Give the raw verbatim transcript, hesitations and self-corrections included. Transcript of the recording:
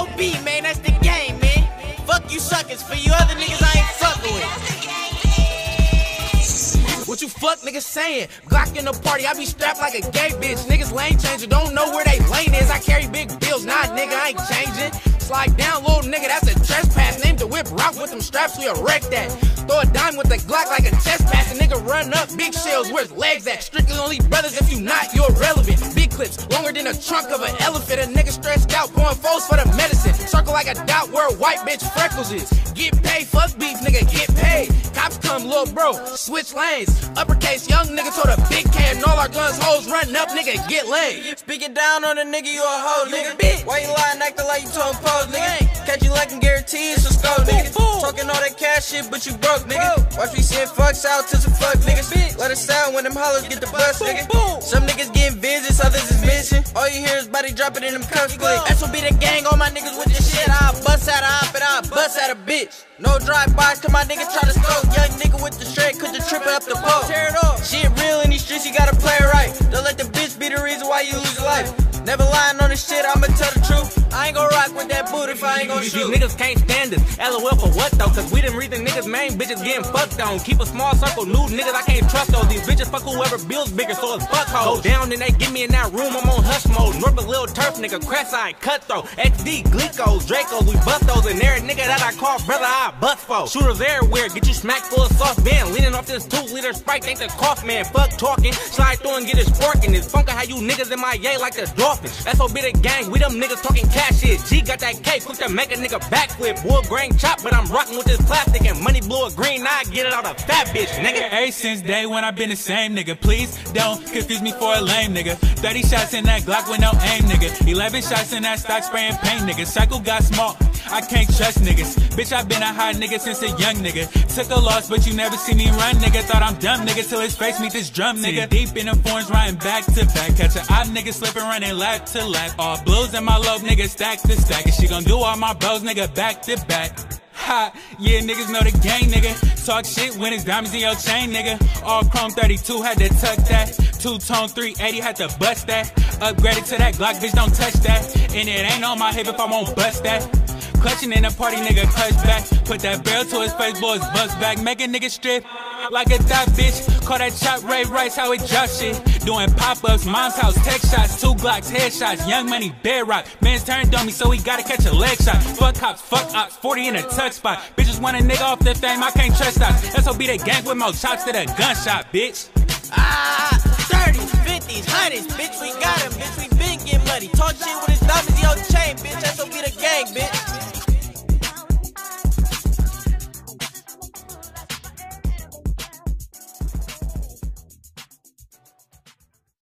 O B, man, that's the game, man. Fuck you suckers, for you other niggas I ain't fucking with. What you fuck niggas saying? Glock in the party, I be strapped like a gay bitch. Niggas lane changer, don't know where they lane is. I carry big bills, nah nigga, I ain't changing. Slide down, little nigga, that's a trespass. Name the whip, rock with them straps, we erect that. Throw a dime with the Glock like a chest pass. A nigga run up, big shells, where's legs at? Strictly only brothers, if you not, you're irrelevant. Big clips, longer than the trunk of an elephant. A nigga stressed out, going foes for the medicine. Circle like a dot where a white bitch freckles is. Get paid, fuck beef, nigga, get paid. Cops come, little bro, switch lanes. Uppercase, young nigga told a big K, and all our guns, hoes running up, nigga, get laid. Speaking down on a nigga, you a hoe, You nigga. a bitch. Why you lying, acting like you told pose, nigga? Catch you like and guarantee it's a scope, nigga. boom. Talking all that cash shit, but you broke, nigga. Watch me send fucks out to some fuck niggas. Let it sound when them hollers get the bus, nigga. boom. Some niggas getting visits, others is missing. All you hear is body dropping in them cuffs, click. S O B the gang, all my niggas with this shit. I bust out a hop and I bust out a bitch. No drive-bys till my niggas try to stroke. Young nigga with the straight, cause the trippin' up the pole. Tear it off. Shit real in these streets, you gotta play it right. Don't let the bitch be the reason why you lose your life. Never lying on this shit, I'ma tell the truth. I ain't gon' rock with that boot if I ain't gon' These shoot. niggas can't stand us. L O L for what though? Cause we didn't read the niggas' main bitches getting fucked on. Keep a small circle, new niggas, I can't trust those. These bitches fuck whoever builds bigger, so it's fuck hoes. Go down and they get me in that room, I'm on hush mode. North a little turf nigga, crest eye, cutthroat. X D, Glicos, Dracos, we bust those. And every nigga that I call brother, I bust for. Shooters everywhere, get you smacked full of soft band. Leaning off this two liter Sprite, ain't the cough man. Fuck talking, slide through and get his forking. It's funky how you niggas in my yay like the dolphins. S O B the gang, we them niggas talking cash shit. G got that K, quick to make a nigga backflip. Wood grain chop, but I'm rocking with this plastic. And money blue or green, now I get it out of fat bitch, nigga. Ever since day one, I've been the same nigga. Please don't confuse me for a lame nigga. thirty shots in that Glock with no aim, nigga. eleven shots in that stock spraying paint, nigga. Cycle got small, I can't trust niggas. Bitch, I been a hot nigga since a young nigga. Took a loss, but you never see me run, nigga. Thought I'm dumb, nigga, till his face meet this drum, nigga. Deep in the forms, riding back to back. Catch a op nigga slipping, running lap to lap. All blues in my low, nigga, stack to stack. And she gon' do all my bros, nigga, back to back. Ha, yeah, niggas know the gang, nigga. Talk shit when it's diamonds in your chain, nigga. All chrome thirty-two, had to tuck that. Two-tone three eighty, had to bust that. Upgraded to that Glock, bitch, don't touch that. And it ain't on my hip if I won't bust that. Clutching in a party, nigga, clutch back. Put that barrel to his face, blow his bust back. Make a nigga strip like a dot, bitch. Call that chop Ray Rice, how it drop shit. Doing pop-ups, mom's house, tech shots, two Glocks, headshots, young money, bear rock. Man's turned on me, so he gotta catch a leg shot. Fuck cops, fuck ops, forty in a tuck spot. Bitches want a nigga off the fame, I can't trust ops. S O B the gang with more chops to the gunshot, bitch. Ah, thirties, fifties, hundreds, bitch, we got 'em, bitch, we been getting money. Talk shit